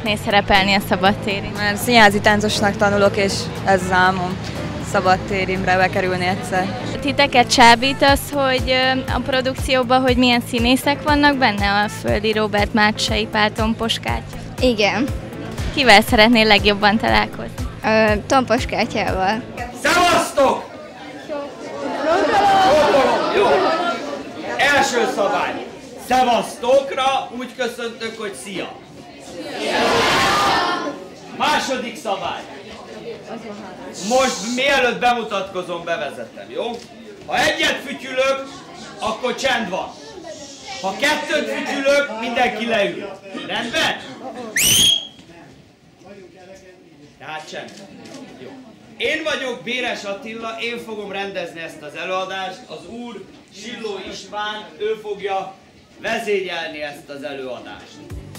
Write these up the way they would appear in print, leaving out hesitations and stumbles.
szeretnél szerepelni a szabadtéri? Mert színházi táncosnak tanulok, és ez az álmom. Szabadtérimre bekerülni egyszer. Titeket csábít az, hogy a produkcióban, hogy milyen színészek vannak benne? A Földi Róbert, Mácsai Pál, Tompos Kátya. Igen. Kivel szeretnél legjobban találkozni? Tompos Kátyával. Szevasztok! Jó. Első szabály. Szevasztokra úgy köszöntök, hogy szia. Második szabály. Most mielőtt bemutatkozom, bevezetem, jó? Ha egyet fütyülök, akkor csend van. Ha kettőt fütyülök, mindenki leül. Rendben? Tehát csend. Jó. Én vagyok Béres Attila, én fogom rendezni ezt az előadást. Az úr Silló István, ő fogja vezényelni ezt az előadást.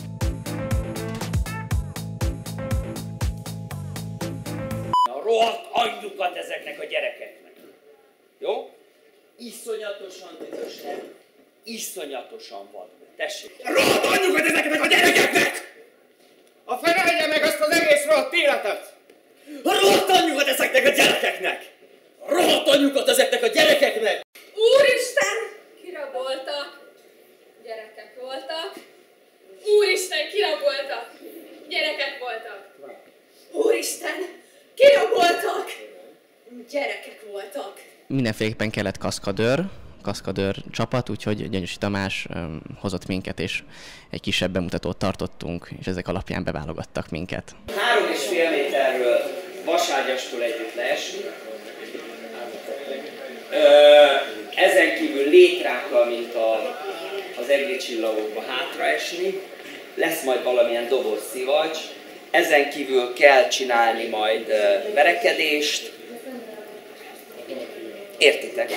A rohadt anyjukat ezeknek a gyerekeknek. Jó? Iszonyatosan dühösnek, iszonyatosan vad. Tessék. A rohadt anyjukat ezeknek a gyerekeknek! A felelje meg azt az egész rohadt életet! A rohadt anyjukat ezeknek a gyerekeknek! A rohadt anyjukat ezeknek a gyerekeknek! Úristen! Kiraboltak! Gyerekek voltak! Úristen! Kiraboltak! Gyerekek voltak! Úristen! Kiraboltak! Gyerekek voltak! Mindenféleképpen kellett kaszkadőr csapat, úgyhogy Gyöngyösi Tamás hozott minket, és egy kisebb bemutatót tartottunk, és ezek alapján beválogattak minket. 3,5 méterről vaságyastól együtt leesni. Ezen kívül létrákkal, mint az egri csillagokba hátraesni. Lesz majd valamilyen dobozszivacs. Ezen kívül kell csinálni majd verekedést. Értitek?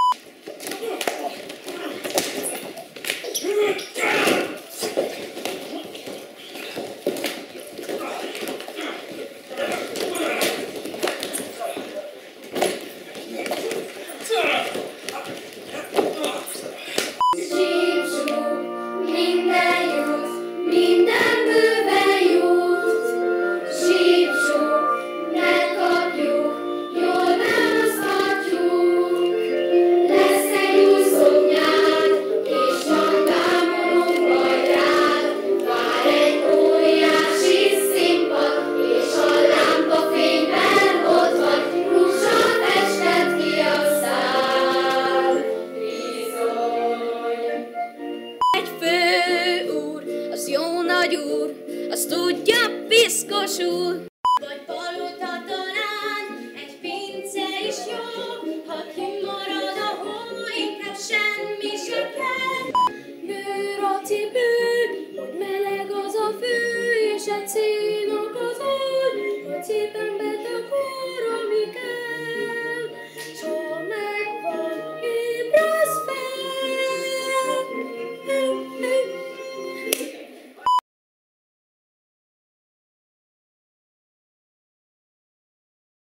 Azt tudja piszkosul. Vagy palota talán egy pince is jó, ha kimarad a hó, inkább semmi se kell. Bőr a cipő, hogy meleg az a fű, és egy szél.